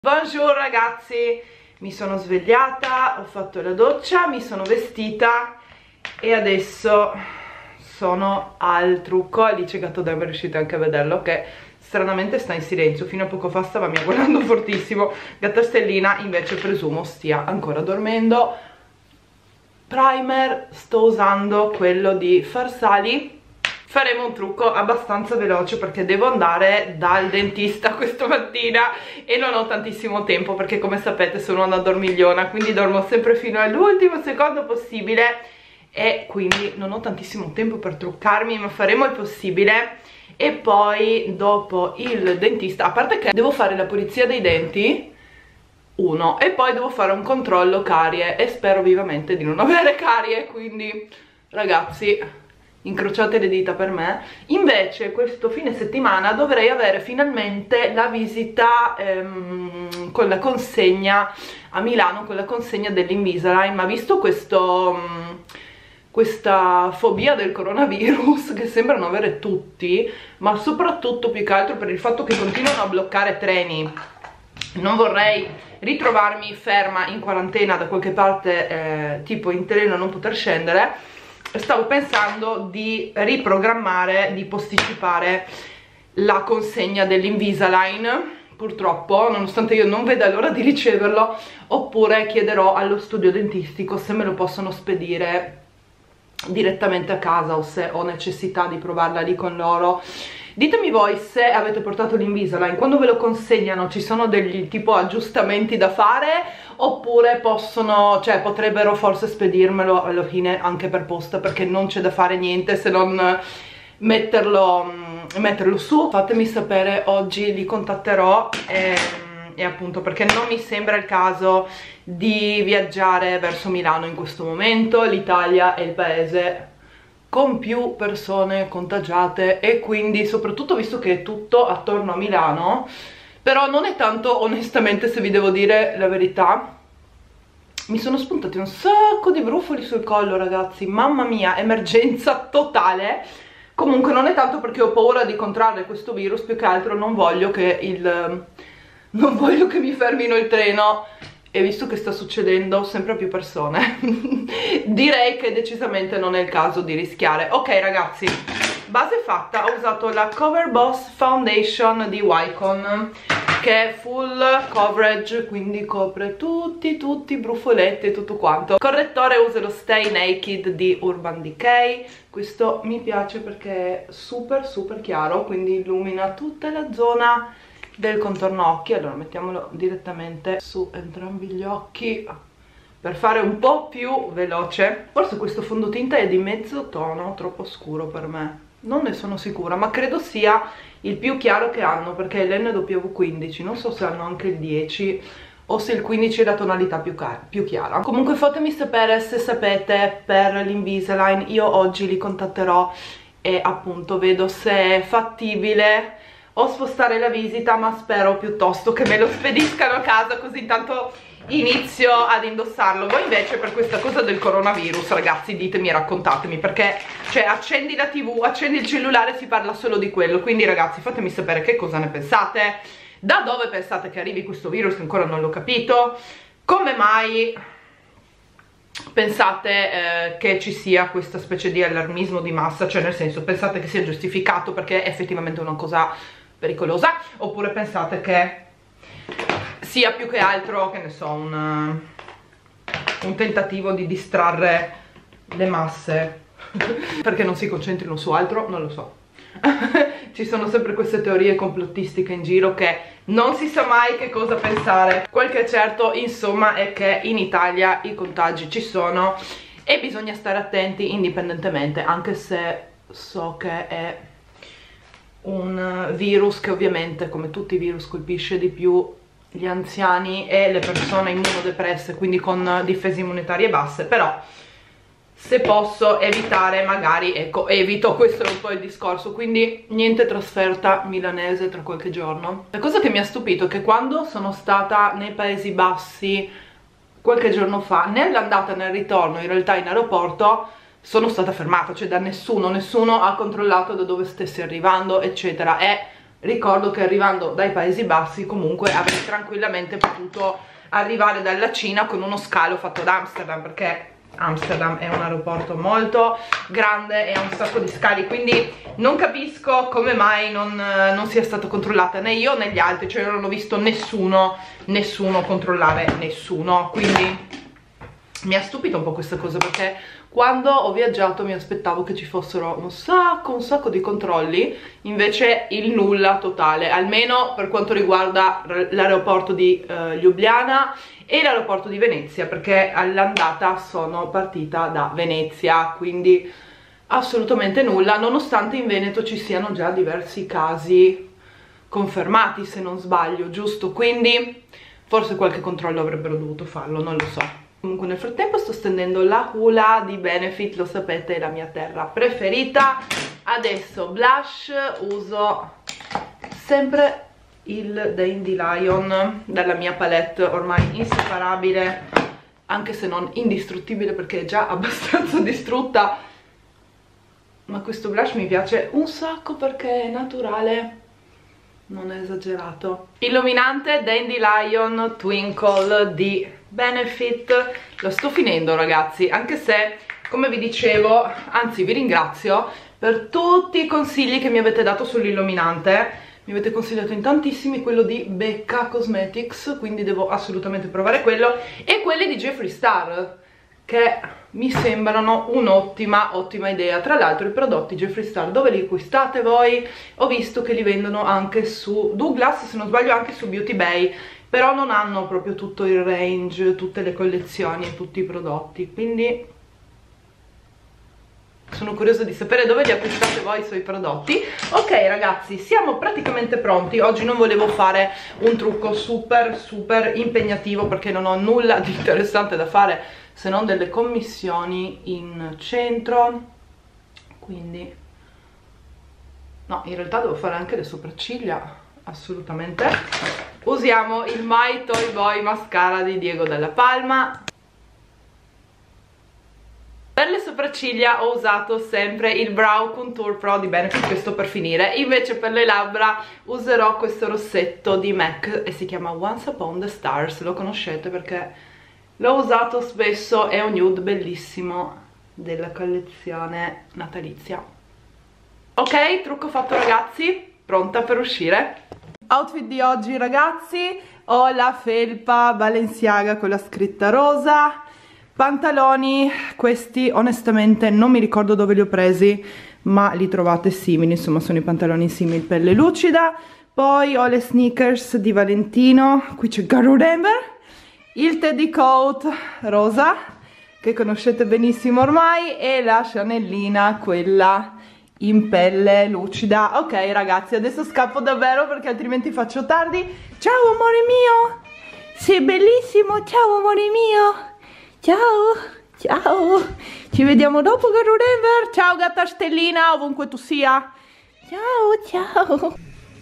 Buongiorno ragazzi, mi sono svegliata, ho fatto la doccia, mi sono vestita e adesso sono al trucco. Alice Gattodem, riuscite anche a vederlo, che stranamente sta in silenzio, fino a poco fa stava miagolando fortissimo. Gattastellina invece presumo stia ancora dormendo. Primer, sto usando quello di Farsali. Faremo un trucco abbastanza veloce perché devo andare dal dentista questa mattina e non ho tantissimo tempo perché, come sapete, sono una dormigliona, quindi dormo sempre fino all'ultimo secondo possibile e quindi non ho tantissimo tempo per truccarmi, ma faremo il possibile. E poi dopo il dentista, a parte che devo fare la pulizia dei denti, uno, e poi devo fare un controllo carie e spero vivamente di non avere carie, quindi ragazzi, incrociate le dita per me. Invece questo fine settimana dovrei avere finalmente la visita con la consegna a Milano, con la consegna dell'Invisalign, ma visto questa fobia del coronavirus che sembrano avere tutti, ma soprattutto più che altro per il fatto che continuano a bloccare treni, non vorrei ritrovarmi ferma in quarantena da qualche parte, tipo in treno, non poter scendere. Stavo pensando di riprogrammare, di posticipare la consegna dell'Invisalign, purtroppo, nonostante io non veda l'ora di riceverlo, oppure chiederò allo studio dentistico se me lo possono spedire direttamente a casa o se ho necessità di provarla lì con loro. Ditemi voi se avete portato l'Invisalign, quando ve lo consegnano ci sono degli tipo aggiustamenti da fare, oppure potrebbero forse spedirmelo alla fine anche per posta, perché non c'è da fare niente se non metterlo su. Fatemi sapere, oggi li contatterò e appunto, perché non mi sembra il caso di viaggiare verso Milano in questo momento. L'Italia è il paese con più persone contagiate e quindi, soprattutto visto che è tutto attorno a Milano, però non è tanto, onestamente, se vi devo dire la verità, mi sono spuntati un sacco di brufoli sul collo ragazzi, mamma mia, emergenza totale. Comunque non è tanto perché ho paura di contrarre questo virus, più che altro non voglio che mi fermino il treno. E visto che sta succedendo sempre a più persone, direi che decisamente non è il caso di rischiare. Ok ragazzi, base fatta, ho usato la Cover Boss Foundation di Wycon, che è full coverage, quindi copre tutti i brufoletti e tutto quanto. Correttore uso lo Stay Naked di Urban Decay. Questo mi piace perché è super chiaro, quindi illumina tutta la zona del contorno occhi. Allora mettiamolo direttamente su entrambi gli occhi per fare un po' più veloce. Forse questo fondotinta è di mezzo tono, troppo scuro per me, non ne sono sicura, ma credo sia il più chiaro che hanno, perché è l'NW15, non so se hanno anche il 10 o se il 15 è la tonalità più chiara. Comunque fatemi sapere se sapete per l'Invisalign, io oggi li contatterò e appunto vedo se è fattibile o spostare la visita, ma spero piuttosto che me lo spediscano a casa, così intanto inizio ad indossarlo. Voi invece per questa cosa del coronavirus, ragazzi, ditemi e raccontatemi, perché cioè accendi la TV, accendi il cellulare, si parla solo di quello. Quindi ragazzi, fatemi sapere che cosa ne pensate, da dove pensate che arrivi questo virus, che ancora non l'ho capito, come mai pensate che ci sia questa specie di allarmismo di massa, cioè nel senso, pensate che sia giustificato perché è effettivamente una cosa pericolosa, oppure pensate che sia più che altro, che ne so, un tentativo di distrarre le masse perché non si concentrino su altro, non lo so. Ci sono sempre queste teorie complottistiche in giro che non si sa mai che cosa pensare. Quel che è certo, insomma, è che in Italia i contagi ci sono e bisogna stare attenti indipendentemente, anche se so che è un virus che ovviamente, come tutti i virus, colpisce di più gli anziani e le persone immunodepresse, quindi con difese immunitarie basse. Però se posso evitare, magari, ecco, evito. Questo è un po' il discorso, quindi niente trasferta milanese tra qualche giorno. La cosa che mi ha stupito è che quando sono stata nei Paesi Bassi qualche giorno fa, nell'andata e nel ritorno, in realtà in aeroporto, sono stata fermata, cioè da nessuno ha controllato da dove stessi arrivando, eccetera. E ricordo che arrivando dai Paesi Bassi comunque avrei tranquillamente potuto arrivare dalla Cina con uno scalo fatto ad Amsterdam, perché Amsterdam è un aeroporto molto grande e ha un sacco di scali, quindi non capisco come mai non sia stata controllata né io né gli altri, cioè io non ho visto nessuno controllare nessuno, quindi mi ha stupito un po' questa cosa, perché quando ho viaggiato mi aspettavo che ci fossero un sacco di controlli, invece il nulla totale, almeno per quanto riguarda l'aeroporto di Ljubljana e l'aeroporto di Venezia, perché all'andata sono partita da Venezia, quindi assolutamente nulla, nonostante in Veneto ci siano già diversi casi confermati, se non sbaglio, giusto? Quindi forse qualche controllo avrebbero dovuto farlo, non lo so. Comunque nel frattempo sto stendendo la hula di Benefit, lo sapete, è la mia terra preferita. Adesso blush, uso sempre il Dandelion dalla mia palette, ormai inseparabile, anche se non indistruttibile perché è già abbastanza distrutta, ma questo blush mi piace un sacco perché è naturale, non è esagerato. Illuminante Dandelion Twinkle di Benefit, lo sto finendo ragazzi, anche se come vi dicevo, anzi vi ringrazio per tutti i consigli che mi avete dato sull'illuminante. Mi avete consigliato in tantissimi quello di Becca Cosmetics, quindi devo assolutamente provare quello, e quelli di Jeffree Star, che mi sembrano un'ottima idea. Tra l'altro i prodotti Jeffree Star dove li acquistate voi? Ho visto che li vendono anche su Douglas, se non sbaglio anche su Beauty Bay, però non hanno proprio tutto il range, tutte le collezioni e tutti i prodotti, quindi sono curiosa di sapere dove li acquistate voi i suoi prodotti. Ok ragazzi, siamo praticamente pronti. Oggi non volevo fare un trucco super impegnativo perché non ho nulla di interessante da fare se non delle commissioni in centro, quindi no, in realtà devo fare anche le sopracciglia, assolutamente. Usiamo il My Toy Boy Mascara di Diego Della Palma. Per le sopracciglia ho usato sempre il Brow Contour Pro di Benefit, che sto per finire. Invece per le labbra userò questo rossetto di MAC e si chiama Once Upon the Stars. Lo conoscete perché l'ho usato spesso, è un nude bellissimo della collezione natalizia. Ok, trucco fatto ragazzi, pronta per uscire. Outfit di oggi ragazzi, ho la felpa Balenciaga con la scritta rosa, pantaloni, questi onestamente non mi ricordo dove li ho presi, ma li trovate simili, insomma sono i pantaloni simili, pelle lucida. Poi ho le sneakers di Valentino, qui c'è Garo Denver, il teddy coat rosa, che conoscete benissimo ormai, e la Chanelina, quella in pelle lucida. Ok ragazzi, adesso scappo davvero perché altrimenti faccio tardi. Ciao amore mio, sei bellissimo, ciao amore mio. Ciao, ci vediamo dopo Garo Denver. Ciao gatta stellina, ovunque tu sia. Ciao.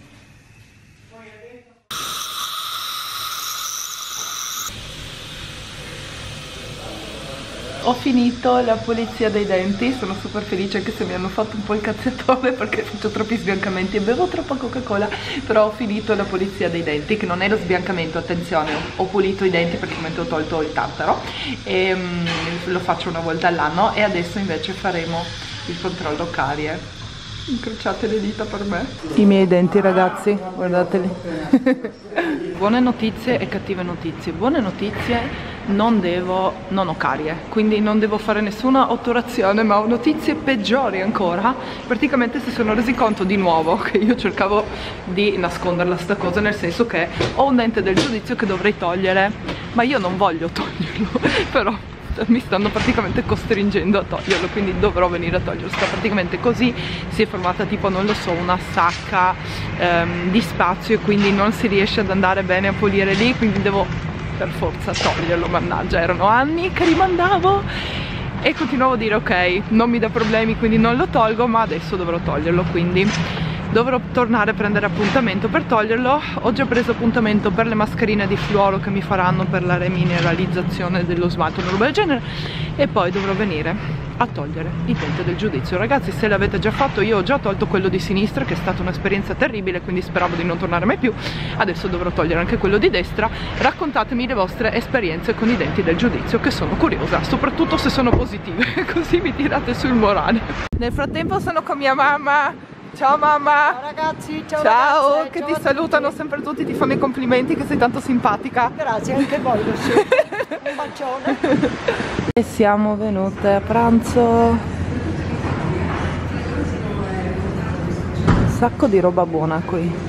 Ho finito la pulizia dei denti, sono super felice anche se mi hanno fatto un po' il cazzettone perché faccio troppi sbiancamenti e bevo troppa Coca-Cola, però ho finito la pulizia dei denti, che non è lo sbiancamento, attenzione, ho pulito i denti perché ho tolto il tartaro e lo faccio una volta all'anno, e adesso invece faremo il controllo carie. Incrociate le dita per me. I miei denti ragazzi, guardateli. Buone notizie e cattive notizie. Buone notizie, non ho carie, quindi non devo fare nessuna otturazione, ma ho notizie peggiori ancora. Praticamente si sono resi conto di nuovo che io cercavo di nasconderla sta cosa, nel senso che ho un dente del giudizio che dovrei togliere, ma io non voglio toglierlo, però mi stanno praticamente costringendo a toglierlo, quindi dovrò venire a toglierlo. Sta praticamente così, si è formata tipo, non lo so, una sacca di spazio, e quindi non si riesce ad andare bene a pulire lì, quindi devo per forza toglierlo. Mannaggia, erano anni che rimandavo e continuavo a dire ok, non mi dà problemi, quindi non lo tolgo, ma adesso dovrò toglierlo, quindi dovrò tornare a prendere appuntamento per toglierlo. Ho già preso appuntamento per le mascherine di fluoro che mi faranno per la remineralizzazione dello smalto, una roba del genere, e poi dovrò venire a togliere il dente del giudizio. Ragazzi, se l'avete già fatto, io ho già tolto quello di sinistra, che è stata un'esperienza terribile, quindi speravo di non tornare mai più. Adesso dovrò togliere anche quello di destra. Raccontatemi le vostre esperienze con i denti del giudizio, che sono curiosa, soprattutto se sono positive, così mi tirate sul morale. Nel frattempo sono con mia mamma. Ciao mamma! Ciao ragazzi, ciao, ciao, ragazze, che ciao ti a salutano tutti. sempre tutti, ti fanno i complimenti che sei tanto simpatica. Grazie, anche voi lo siete. Un bacione. E siamo venute a pranzo. Un sacco di roba buona qui.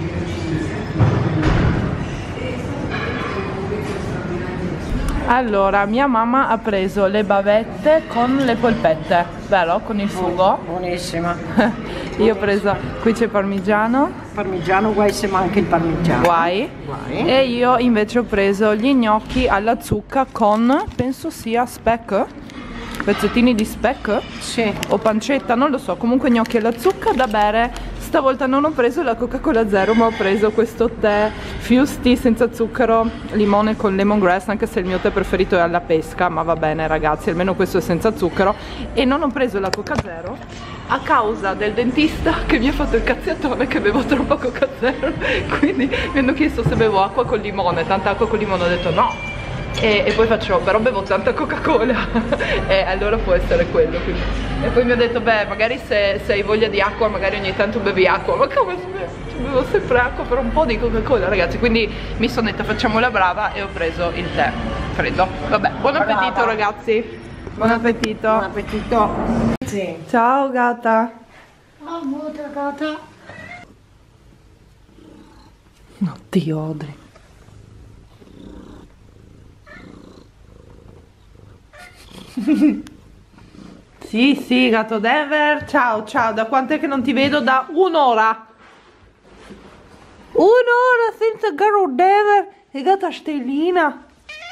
Allora, mia mamma ha preso le bavette con le polpette, vero? Con il sugo. Buonissima. Io ho preso, qui c'è parmigiano. Parmigiano, guai se manca il parmigiano. Guai. E io invece ho preso gli gnocchi alla zucca con, penso sia speck, pezzettini di speck, Sì. o pancetta, non lo so, comunque gnocchi alla zucca da bere. Stavolta non ho preso la Coca-Cola zero, ma ho preso questo tè Fuse Tea senza zucchero, limone con lemongrass, anche se il mio tè preferito è alla pesca, ma va bene ragazzi, almeno questo è senza zucchero. E non ho preso la Coca zero a causa del dentista che mi ha fatto il cazziatone che bevo troppa Coca zero, quindi mi hanno chiesto se bevo acqua con limone, tanta acqua con limone, ho detto no. E poi faccio, però bevo tanta Coca-Cola e allora può essere quello, quindi. E poi mi ha detto, beh, magari se hai voglia di acqua, magari ogni tanto bevi acqua. Ma come bevo sempre acqua per un po' di Coca-Cola, ragazzi. Quindi mi sono detta, facciamo la brava, e ho preso il tè freddo. Vabbè, buon appetito ragazzi. Buon appetito. Buon appetito. Sì. Ciao gata. Amore, gata. Oddio, Audrey. Sì, gatto Denver, ciao, da quant'è che non ti vedo? Da un'ora. Un'ora senza gatto Denver e gatta Stellina.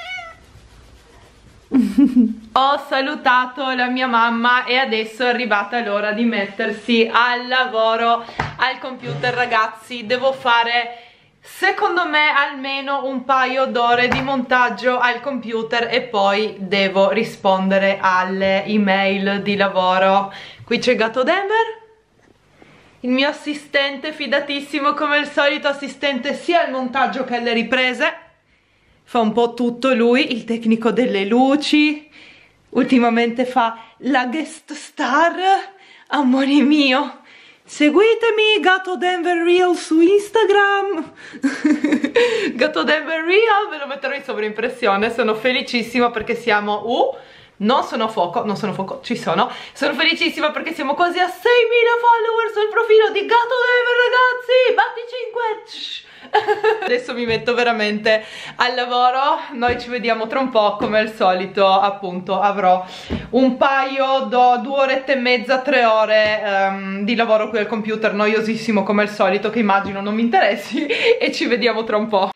Ho salutato la mia mamma e adesso è arrivata l'ora di mettersi al lavoro al computer, ragazzi. Devo fare, secondo me, almeno un paio d'ore di montaggio al computer e poi devo rispondere alle email di lavoro. Qui c'è Gatto Denver, il mio assistente fidatissimo, come al solito assistente sia al montaggio che alle riprese. Fa un po' tutto lui, il tecnico delle luci. Ultimamente fa la guest star, amore mio. Seguitemi, Gatto Denver Real su Instagram. Gatto Denver Real, ve lo metterò in sovraimpressione. Sono felicissima perché siamo non sono a fuoco, ci sono. Sono felicissima perché siamo quasi a 6.000 follower sul profilo di Gatto Denver, ragazzi. Batti 5. Adesso mi metto veramente al lavoro. Noi ci vediamo tra un po', come al solito. Appunto avrò un paio, 2 orette e mezza, 3 ore di lavoro qui al computer, noiosissimo come al solito, che immagino non mi interessi. E ci vediamo tra un po'.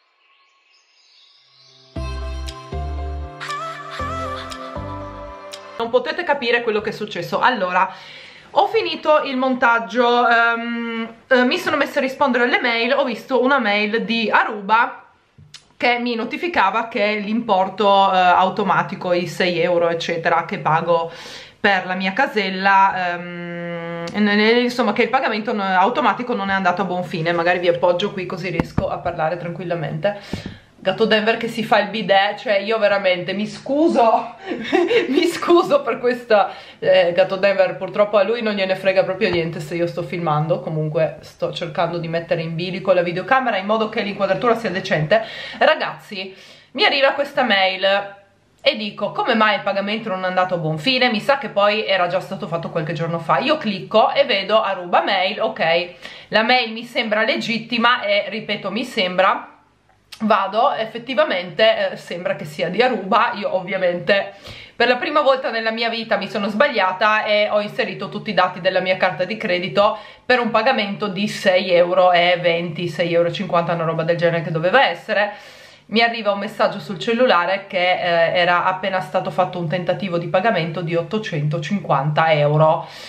Non potete capire quello che è successo. Allora, ho finito il montaggio, mi sono messa a rispondere alle mail, ho visto una mail di Aruba che mi notificava che l'importo automatico, i 6 euro eccetera che pago per la mia casella, insomma, che il pagamento automatico non è andato a buon fine. Magari vi appoggio qui così riesco a parlare tranquillamente. Gatto Denver che si fa il bidet, cioè io veramente mi scuso mi scuso per questa Gatto Denver, purtroppo a lui non gliene frega proprio niente se io sto filmando. Comunque sto cercando di mettere in bilico la videocamera in modo che l'inquadratura sia decente. Ragazzi, mi arriva questa mail e dico, come mai il pagamento non è andato a buon fine? Mi sa che poi era già stato fatto qualche giorno fa. Io clicco e vedo Aruba mail, ok, la mail mi sembra legittima e ripeto mi sembra. Vado, effettivamente sembra che sia di Aruba. Io ovviamente per la prima volta nella mia vita mi sono sbagliata e ho inserito tutti i dati della mia carta di credito per un pagamento di 6,20 euro, 6,50 euro, una roba del genere che doveva essere. Mi arriva un messaggio sul cellulare che era appena stato fatto un tentativo di pagamento di 850 euro.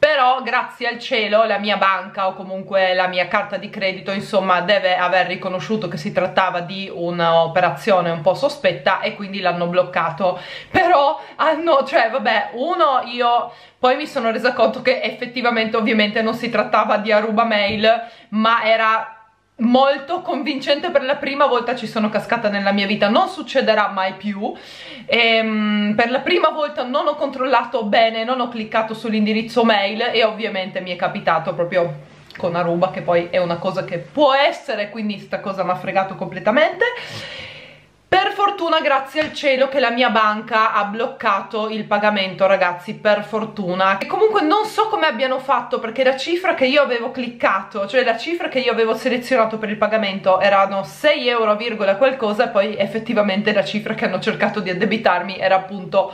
però grazie al cielo la mia banca o comunque la mia carta di credito insomma deve aver riconosciuto che si trattava di un'operazione un po' sospetta e quindi l'hanno bloccato. Però hanno, cioè vabbè, io poi mi sono resa conto che effettivamente ovviamente non si trattava di Aruba Mail, ma era molto convincente. Per la prima volta ci sono cascata nella mia vita, non succederà mai più. Per la prima volta non ho controllato bene, non ho cliccato sull'indirizzo mail e ovviamente mi è capitato proprio con Aruba, che poi è una cosa che può essere, quindi sta cosa mi ha fregato completamente. Per fortuna, grazie al cielo, che la mia banca ha bloccato il pagamento, ragazzi, per fortuna. E comunque non so come abbiano fatto, perché la cifra che io avevo cliccato, cioè la cifra che io avevo selezionato per il pagamento erano 6 euro, qualcosa, e poi effettivamente la cifra che hanno cercato di addebitarmi era appunto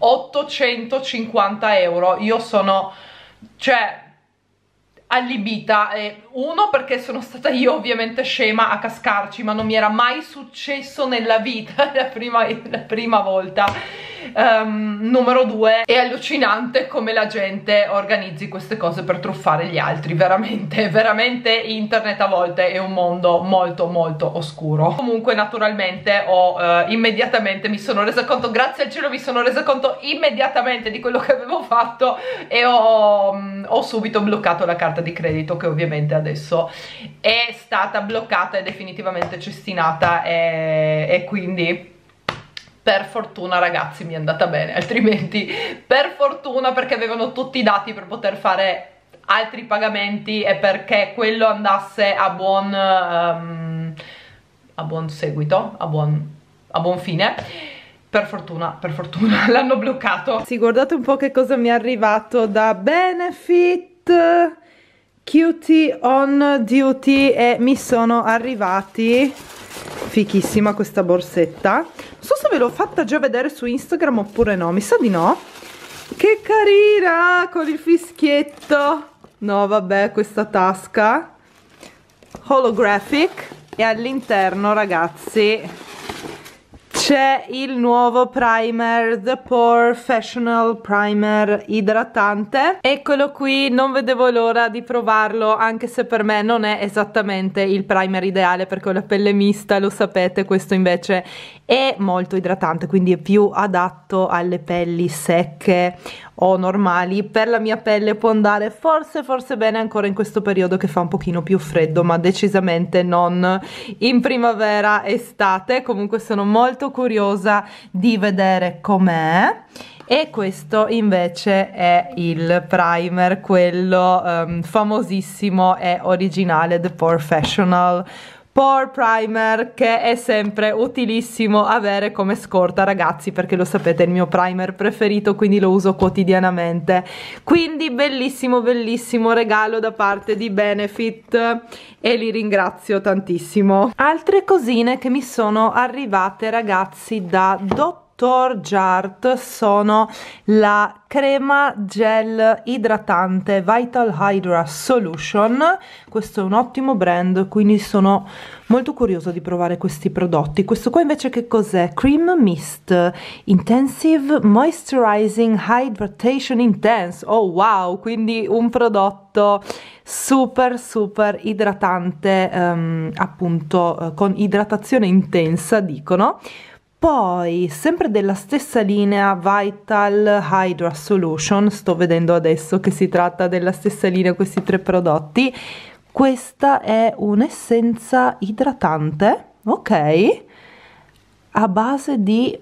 850 euro. Io sono, cioè, allibita, uno perché sono stata io ovviamente scema a cascarci, ma non mi era mai successo nella vita la prima volta. Numero due, è allucinante come la gente organizzi queste cose per truffare gli altri, veramente, veramente internet a volte è un mondo molto molto oscuro. Comunque naturalmente immediatamente mi sono resa conto, grazie al cielo mi sono resa conto immediatamente di quello che avevo fatto e ho subito bloccato la carta di credito, che ovviamente adesso è stata bloccata e definitivamente cestinata, e quindi per fortuna, ragazzi, mi è andata bene, altrimenti per fortuna, perché avevano tutti i dati per poter fare altri pagamenti e perché quello andasse a buon seguito, a buon fine. Per fortuna l'hanno bloccato. Sì, guardate un po' che cosa mi è arrivato da Benefit, Cutie on Duty, e mi sono arrivati, fichissima questa borsetta. Non so se ve l'ho fatta già vedere su Instagram oppure no, mi sa di no. Che carina, con il fischietto. No vabbè, questa tasca holographic, e all'interno, ragazzi, c'è il nuovo primer, The Professional Primer idratante. Eccolo qui, non vedevo l'ora di provarlo, anche se per me non è esattamente il primer ideale perché ho la pelle mista, lo sapete. Questo invece è molto idratante, quindi è più adatto alle pelli secche o normali. Per la mia pelle può andare forse bene ancora in questo periodo che fa un pochino più freddo, ma decisamente non in primavera, estate. Comunque sono molto curiosa di vedere com'è. E questo invece è il primer, quello famosissimo e originale, The Professional Pore Primer, che è sempre utilissimo avere come scorta, ragazzi, perché lo sapete, è il mio primer preferito, quindi lo uso quotidianamente. Quindi bellissimo regalo da parte di Benefit e li ringrazio tantissimo. Altre cosine che mi sono arrivate, ragazzi, da Dr. Jart sono la crema gel idratante Vital Hydra Solution. Questo è un ottimo brand, quindi sono molto curiosa di provare questi prodotti. Questo qua invece che cos'è? Cream Mist Intensive Moisturizing Hydration Intense. Oh wow, quindi un prodotto super idratante, appunto con idratazione intensa, dicono. Poi, sempre della stessa linea Vital Hydra Solution, sto vedendo adesso che si tratta della stessa linea questi tre prodotti. Questa è un'essenza idratante, ok, a base di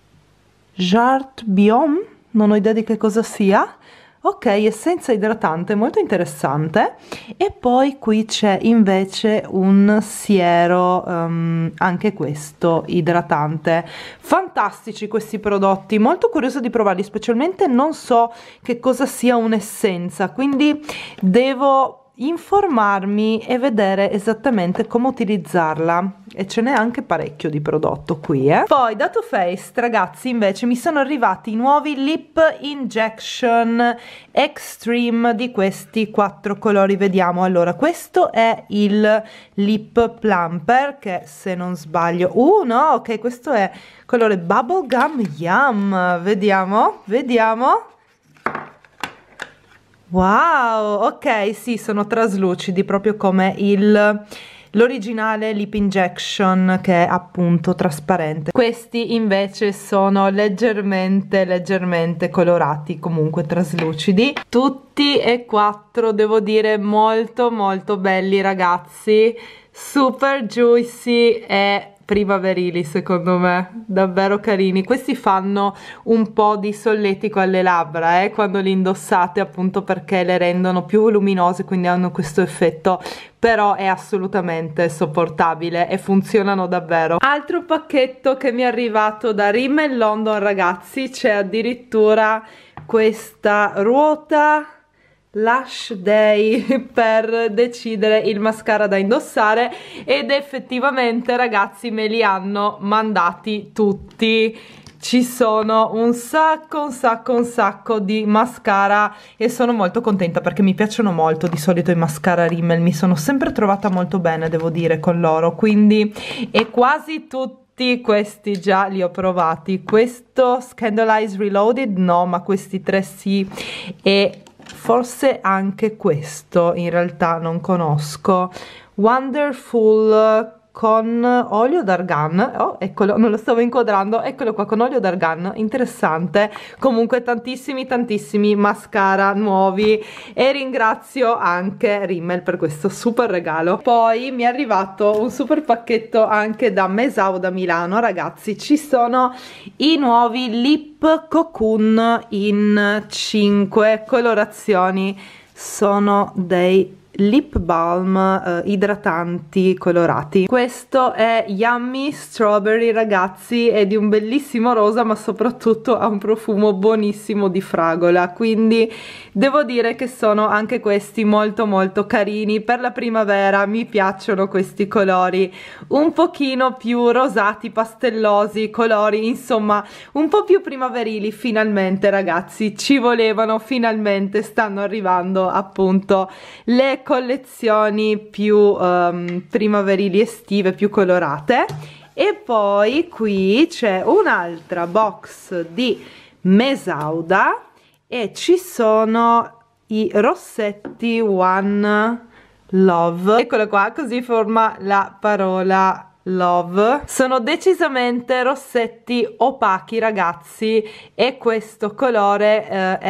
Jart Biome, non ho idea di che cosa sia. Ok, essenza idratante, molto interessante. E poi qui c'è invece un siero, anche questo idratante. Fantastici questi prodotti, molto curiosa di provarli, specialmente non so che cosa sia un'essenza, quindi devo informarmi e vedere esattamente come utilizzarla, e ce n'è anche parecchio di prodotto qui, Poi da Too Faced, ragazzi, invece mi sono arrivati i nuovi Lip Injection Extreme di questi 4 colori. Vediamo. Allora, questo è il Lip Plumper, che se non sbaglio, no, ok, questo è colore Bubblegum Yum. Vediamo. Wow, ok, sì, sono traslucidi proprio come l'originale Lip Injection, che è appunto trasparente. Questi invece sono leggermente colorati, comunque traslucidi. Tutti e quattro devo dire molto belli ragazzi, super juicy e primaverili secondo me, davvero carini. Questi fanno un po' di solletico alle labbra quando li indossate, appunto perché le rendono più luminose, quindi hanno questo effetto, però è assolutamente sopportabile e funzionano davvero. Altro pacchetto che mi è arrivato da Rimmel London ragazzi, c'è addirittura questa ruota Lash Day per decidere il mascara da indossare, ed effettivamente ragazzi me li hanno mandati tutti. Ci sono un sacco di mascara e sono molto contenta perché mi piacciono molto di solito i mascara Rimmel, mi sono sempre trovata molto bene devo dire con loro, quindi e quasi tutti questi già li ho provati. Questo Scandalize Reloaded no, ma questi tre sì, e forse anche questo in realtà non conosco. Wonderful con olio d'argan, oh eccolo, non lo stavo inquadrando, eccolo qua con olio d'argan, interessante. Comunque tantissimi mascara nuovi e ringrazio anche Rimmel per questo super regalo. Poi mi è arrivato un super pacchetto anche da Mesao da Milano ragazzi, ci sono i nuovi Lip Cocoon in 5 colorazioni, sono dei lip balm idratanti colorati. Questo è Yummy Strawberry ragazzi, è di un bellissimo rosa ma soprattutto ha un profumo buonissimo di fragola, quindi devo dire che sono anche questi molto carini per la primavera. Mi piacciono questi colori un pochino più rosati, pastellosi, colori insomma un po' più primaverili. Finalmente ragazzi ci volevano, finalmente stanno arrivando appunto le collezioni più primaverili estive, più colorate. E poi qui c'è un'altra box di Mesauda e ci sono i rossetti One Love, eccolo qua, così forma la parola Love. Sono decisamente rossetti opachi ragazzi e questo colore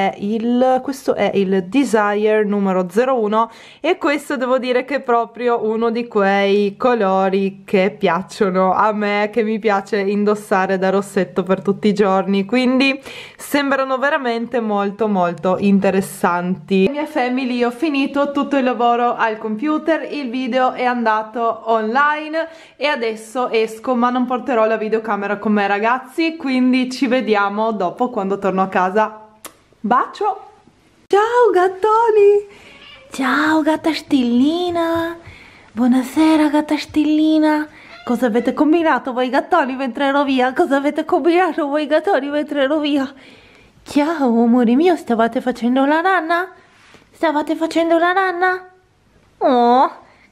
questo è il Desire numero 01 e questo devo dire che è proprio uno di quei colori che piacciono a me, che mi piace indossare da rossetto per tutti i giorni, quindi sembrano veramente molto interessanti. Mia family, ho finito tutto il lavoro al computer, il video è andato online e adesso esco, ma non porterò la videocamera con me ragazzi, quindi ci vediamo dopo quando torno a casa. Bacio! Ciao gattoni! Ciao gatta Stellina! Buonasera gatta Stellina! Cosa avete combinato voi gattoni mentre ero via? Cosa avete combinato voi gattoni mentre ero via? Ciao amore mio, stavate facendo la nanna? Stavate facendo la nanna? Oh!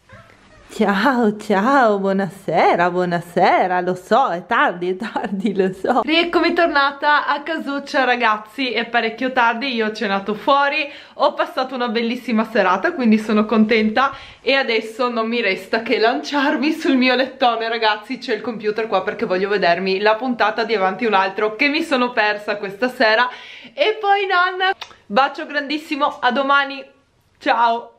Ciao, buonasera, lo so, è tardi, lo so. Rieccomi tornata a casuccia ragazzi, è parecchio tardi, io ho cenato fuori, ho passato una bellissima serata, quindi sono contenta e adesso non mi resta che lanciarmi sul mio lettone ragazzi. C'è il computer qua perché voglio vedermi la puntata di Avanti un altro che mi sono persa questa sera e poi bacio grandissimo, a domani, ciao!